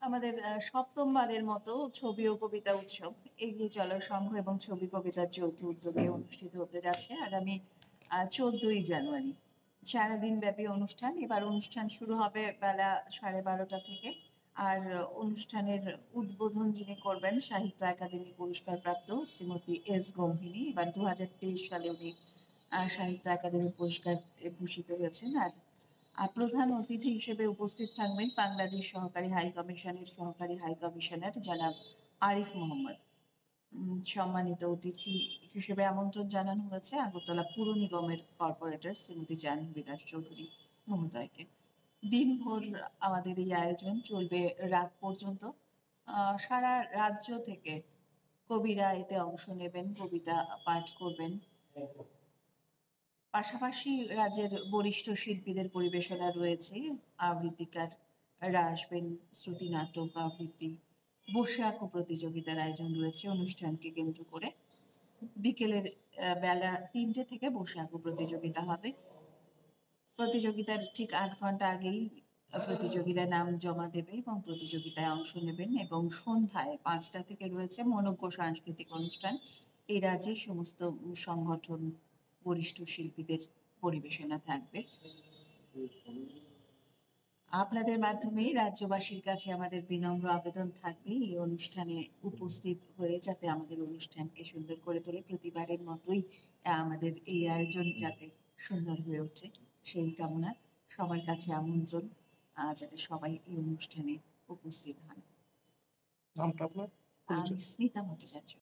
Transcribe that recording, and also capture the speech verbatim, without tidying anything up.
আমাদের আ সপ্তম বারের মতো ছবি ও কবিতা উৎসব এগিয়ে চলার সংঘ এবং ছবি কবিতার যৌথ উদ্যোগে অনুষ্ঠিত হতে যাচ্ছে আগামী আ চৌদ্দই জানুয়ারি। সারাদিন ব্যাপী অনুষ্ঠান। এবার অনুষ্ঠান শুরু হবে বেলা সাড়ে বারোটা থেকে। আর অনুষ্ঠানের উদ্বোধন যিনি করবেন সাহিত্য একাডেমি পুরস্কারপ্রাপ্ত শ্রীমতী এস গম্ভীরি। এবার দুই হাজার তেইশ সালে উনি আ সাহিত্য একাডেমি পুরস্কার এ ভূষিত হয়েছেন। আর আ প্রধান অতিথি হিসেবে উপস্থিত থাকবেন বাংলাদেশ সহকারী হাই কমিশনের সহকারী হাই কমিশনার জনাব আরিফ মোহাম্মদ। উম সম্মানিত অতিথি হিসেবে আমন্ত্রণ জানানো হয়েছে আগরতলা পুর নিগমের কর্পোরেটর শ্রীমতী জাহ্নবী দাস চৌধুরী মহোদয়কে। দিনভর আমাদের এই আয়োজন চলবে রাত পর্যন্ত। আ সারা রাজ্য থেকে কবিরা এতে অংশ নেবেন, কবিতা পাঠ করবেন। পাশাপাশি রাজ্যের বরিষ্ঠ শিল্পীদের পরিবেশনা রয়েছে। আবৃত্তিকাররা আসবেন, শ্রুতি নাটক, আবৃত্তি, বসে আঁকো প্রতিযোগিতার আয়োজন রয়েছে অনুষ্ঠানকে কেন্দ্র করে। বিকেলের অ্যা বেলা তিনটে থেকে বসে আঁকো প্রতিযোগিতা হবে। প্রতিযোগিতার ঠিক আধ ঘন্টা আগেই আ প্রতিযোগীরা নাম জমা দেবে এবং প্রতিযোগিতায় অংশ নেবেন এবং সন্ধ্যায় পাঁচটা থেকে রয়েছে মনোজ্ঞ সাংস্কৃতিক অনুষ্ঠান। এই রাজ্যের সমস্ত উম সংগঠন, বরিষ্ঠ শিল্পীদের পরিবেশনা থাকবে। আপনাদের মাধ্যমেই রাজ্যবাসীর কাছে আমাদের বিনম্র আবেদন থাকবে এই অনুষ্ঠানে উপস্থিত হয়ে যাতে আমাদের অনুষ্ঠানকে সুন্দর করে তোলে। প্রতিবারের মতোই আ আমাদের এই আয়োজন যাতে সুন্দর হয়ে ওঠে সেই কামনা। সবার কাছে আমন্ত্রণ আ যাতে সবাই এই অনুষ্ঠানে উপস্থিত হন। নামটা আপনার? আমি পরিচয়। স্মিতা ভট্টাচার্য।